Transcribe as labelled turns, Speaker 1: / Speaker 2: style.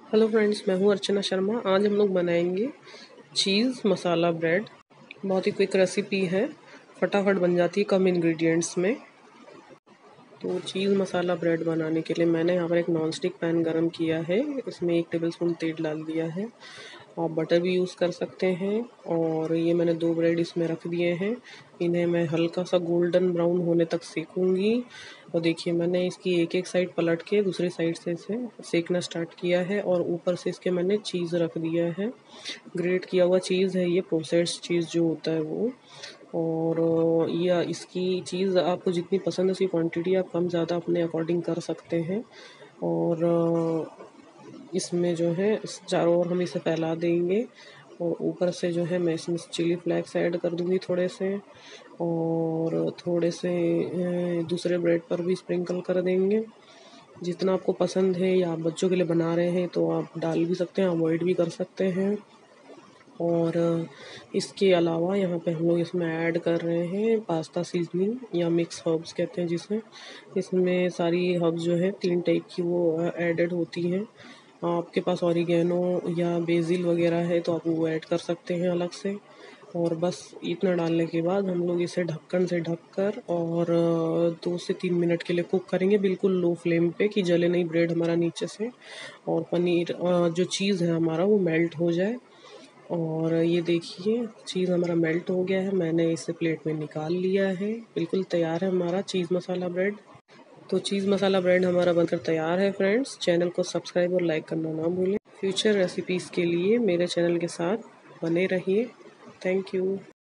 Speaker 1: Hello friends, मैं हूँ अर्चना शर्मा। आज हम लोग बनाएंगे चीज़ मसाला ब्रेड। बहुत ही क्विक रेसिपी है, फटाफट बन जाती है कम इंग्रेडिएंट्स में। तो चीज़ मसाला ब्रेड बनाने के लिए मैंने यहाँ पर एक नॉन स्टिक पैन गरम किया है। इसमें 1 टेबलस्पून तेल डाल दिया है। आप बटर भी यूज़ कर सकते हैं। और ये मैंने 2 ब्रेड इसमें रख दिए हैं। इन्हें मैं हल्का सा गोल्डन ब्राउन होने तक सेकूंगी। और देखिए, मैंने इसकी एक एक साइड पलट के दूसरी साइड से इसे सेकना स्टार्ट किया है। और ऊपर से इसके मैंने चीज़ रख दिया है। ग्रेट किया हुआ चीज़ है ये, प्रोसेस्ड चीज़ जो होता है वो। और या इसकी चीज़ आपको जितनी पसंद है उसकी क्वांटिटी आप कम ज़्यादा अपने अकॉर्डिंग कर सकते हैं। और इसमें जो है चारों ओर हम इसे फैला देंगे। और ऊपर से जो है मैं इसमें चिली फ्लैक्स ऐड कर दूँगी थोड़े से। और थोड़े से दूसरे ब्रेड पर भी स्प्रिंकल कर देंगे। जितना आपको पसंद है, या आप बच्चों के लिए बना रहे हैं तो आप डाल भी सकते हैं, अवॉइड भी कर सकते हैं। और इसके अलावा यहाँ पे हम लोग इसमें ऐड कर रहे हैं पास्ता सीजनिंग या मिक्स हर्ब्स कहते हैं जिसमें। इसमें सारी हर्ब्स जो है 3 टाइप की वो एडेड होती हैं। आपके पास ऑरिगेनो या बेसिल वगैरह है तो आप वो ऐड कर सकते हैं अलग से। और बस इतना डालने के बाद हम लोग इसे ढक्कन से ढककर और 2 से 3 मिनट के लिए कुक करेंगे, बिल्कुल लो फ्लेम पे, कि जले नहीं ब्रेड हमारा नीचे से। और पनीर जो चीज़ है हमारा वो मेल्ट हो जाए। और ये देखिए, चीज़ हमारा मेल्ट हो गया है। मैंने इसे प्लेट में निकाल लिया है। बिल्कुल तैयार है हमारा चीज़ मसाला ब्रेड। तो चीज़ मसाला ब्रेड हमारा बनकर तैयार है फ्रेंड्स। चैनल को सब्सक्राइब और लाइक करना ना भूलें। फ्यूचर रेसिपीज़ के लिए मेरे चैनल के साथ बने रहिए। Thank you.